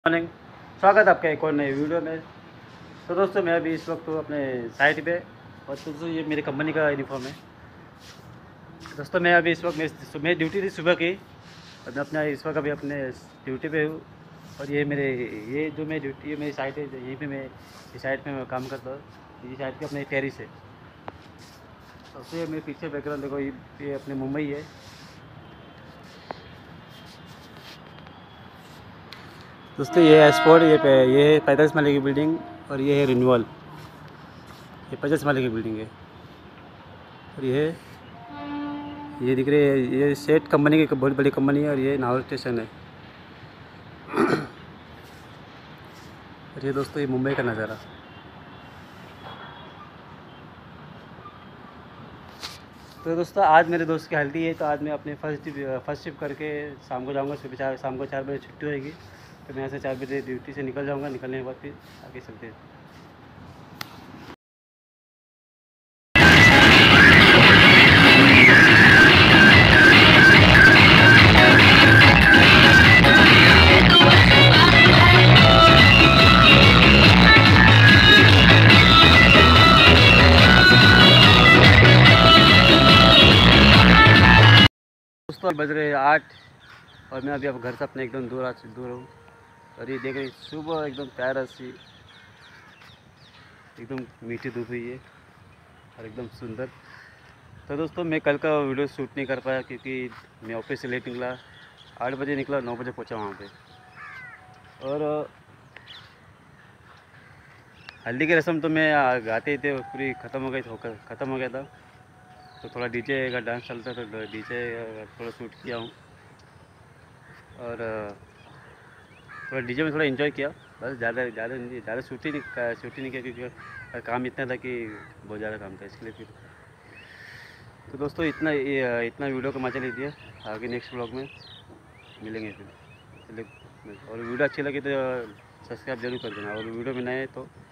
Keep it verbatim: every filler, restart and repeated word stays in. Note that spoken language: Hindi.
मॉर्निंग। स्वागत है आपका एक और नए वीडियो में। तो दोस्तों मैं अभी इस वक्त हूँ अपने साइट पे, और दोस्तों ये मेरी कंपनी का यूनिफॉर्म है। दोस्तों मैं अभी इस वक्त मेरी मेरी ड्यूटी थी सुबह की, और मैं अपना इस वक्त अभी अपने ड्यूटी पे हूँ। और ये मेरे ये जो मेरी ड्यूटी है, मेरी साइट है, यहीं पे मैं इस साइट पे मैं काम करता हूँ। ये साइट की अपने टेरिस है। दोस्तों ये मेरे पीछे बैकग्राउंड देखो, ये ये अपने मुंबई है। दोस्तों ये है स्पोर्ट, ये पे ये है पैंतालीस माले की बिल्डिंग, और ये है रिन्यूअल, ये पचास माले की बिल्डिंग है। और ये ये दिख रही है, ये सेठ कंपनी की बहुत बड़ी कंपनी है, और ये नाहर स्टेशन है। और ये दोस्तों ये मुंबई का नज़ारा। तो दोस्तों आज मेरे दोस्त की हल्दी है, तो आज मैं अपने फर्स्ट फर्स्ट शिफ्ट करके शाम को जाऊंगा। सुबह चार शाम को चार बजे छुट्टी होएगी, तो मैं यहाँ से चार बजे ड्यूटी से निकल जाऊंगा। निकलने के बाद फिर आगे चलते हैं। दोस्तों बज रहे हैं आठ, और मैं अभी अब घर से अपने एकदम दूर आ दूर हूँ। और ये देख रहे सुबह एकदम प्यारा सी, एकदम मीठी धूप हुई है और एकदम सुंदर। तो दोस्तों मैं कल का वीडियो शूट नहीं कर पाया, क्योंकि मैं ऑफिस से लेट निकला। आठ बजे निकला, नौ बजे पहुँचा वहाँ पे। और हल्दी की रस्म तो मैं गाते ही थे, पूरी ख़त्म हो गई होकर ख़त्म हो गया था। तो थोड़ा डीजे का डांस चलता था, तो डीजे थोड़ा शूट किया हूँ। और थोड़ा डीजे में थोड़ा एंजॉय किया, बस ज़्यादा ज़्यादा ज़्यादा शूट ही नहीं शूट ही नहीं किया, क्योंकि काम इतना था कि बहुत ज़्यादा काम था, इसके लिए फिर। तो दोस्तों इतना इतना वीडियो को मजा लीजिए। आगे नेक्स्ट ब्लॉग में मिलेंगे फिर। चलिए, और वीडियो अच्छी लगी तो सब्सक्राइब जरूर कर देना, और वीडियो में नए तो